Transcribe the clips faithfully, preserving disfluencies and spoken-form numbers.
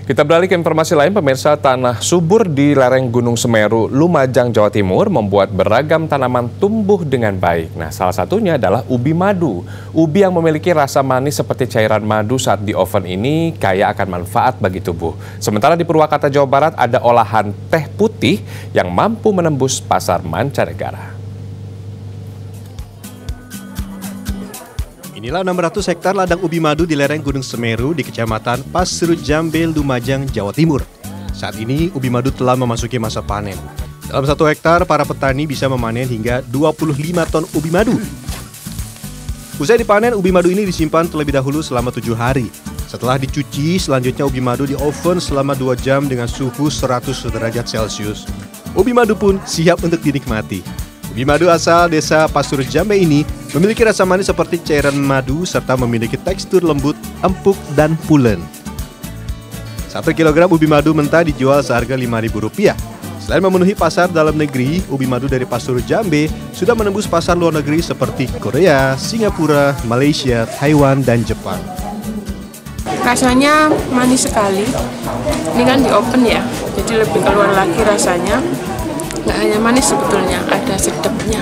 Kita beralih ke informasi lain, pemirsa. Tanah subur di lereng Gunung Semeru, Lumajang, Jawa Timur membuat beragam tanaman tumbuh dengan baik. Nah, salah satunya adalah ubi madu. Ubi yang memiliki rasa manis seperti cairan madu saat di oven ini kaya akan manfaat bagi tubuh. Sementara di Purwakarta, Jawa Barat ada olahan teh putih yang mampu menembus pasar mancanegara. Inilah enam ratus hektar ladang ubi madu di lereng Gunung Semeru di Kecamatan Pasru Jambe, Lumajang, Jawa Timur. Saat ini ubi madu telah memasuki masa panen. Dalam satu hektar, para petani bisa memanen hingga dua puluh lima ton ubi madu. Usai dipanen, ubi madu ini disimpan terlebih dahulu selama tujuh hari. Setelah dicuci, selanjutnya ubi madu di oven selama dua jam dengan suhu seratus derajat Celcius. Ubi madu pun siap untuk dinikmati. Ubi madu asal desa Pasru Jambe ini memiliki rasa manis seperti cairan madu serta memiliki tekstur lembut, empuk, dan pulen. Satu kilogram ubi madu mentah dijual seharga lima ribu rupiah. Selain memenuhi pasar dalam negeri, ubi madu dari Pasru Jambe sudah menembus pasar luar negeri seperti Korea, Singapura, Malaysia, Taiwan, dan Jepang. Rasanya manis sekali. Ini kan di oven ya, jadi lebih keluar lagi rasanya. Nggak hanya manis sebetulnya, ada sedapnya.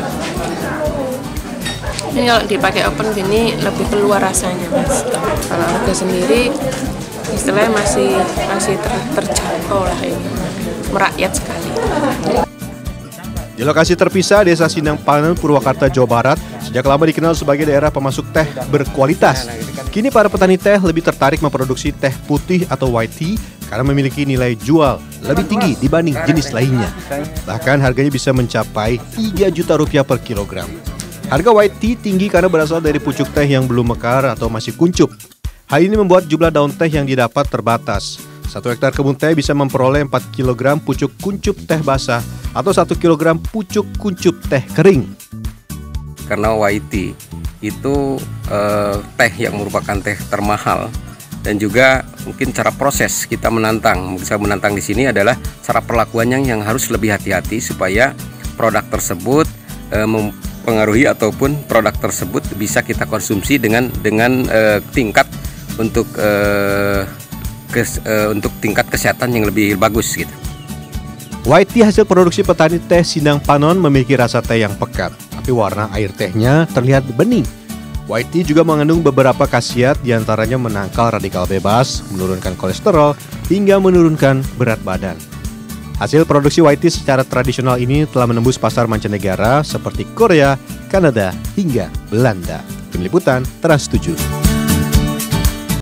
Ini kalau dipakai oven gini lebih keluar rasanya, mas. Kalau harga sendiri, istilahnya masih masih ter, terjangkau lah ini, merakyat sekali. Di lokasi terpisah Desa Sindang Panen, Purwakarta, Jawa Barat, sejak lama dikenal sebagai daerah pemasok teh berkualitas. Kini para petani teh lebih tertarik memproduksi teh putih atau white tea karena memiliki nilai jual lebih tinggi dibanding jenis lainnya. Bahkan harganya bisa mencapai tiga juta rupiah per kilogram. Harga white tea tinggi karena berasal dari pucuk teh yang belum mekar atau masih kuncup. Hal ini membuat jumlah daun teh yang didapat terbatas. Satu hektar kebun teh bisa memperoleh empat kilogram pucuk kuncup teh basah atau satu kilogram pucuk kuncup teh kering. Karena white tea itu eh, teh yang merupakan teh termahal. Dan juga mungkin cara proses kita menantang, bisa menantang di sini adalah cara perlakuannya yang harus lebih hati-hati supaya produk tersebut e, mempengaruhi ataupun produk tersebut bisa kita konsumsi dengan dengan e, tingkat untuk e, kes, e, untuk tingkat kesehatan yang lebih bagus gitu. White tea hasil produksi petani teh Sindang Panon memiliki rasa teh yang pekat, tapi warna air tehnya terlihat bening. White tea juga mengandung beberapa khasiat, diantaranya menangkal radikal bebas, menurunkan kolesterol, hingga menurunkan berat badan. Hasil produksi white tea secara tradisional ini telah menembus pasar mancanegara seperti Korea, Kanada, hingga Belanda. Tim Liputan, Trans tujuh.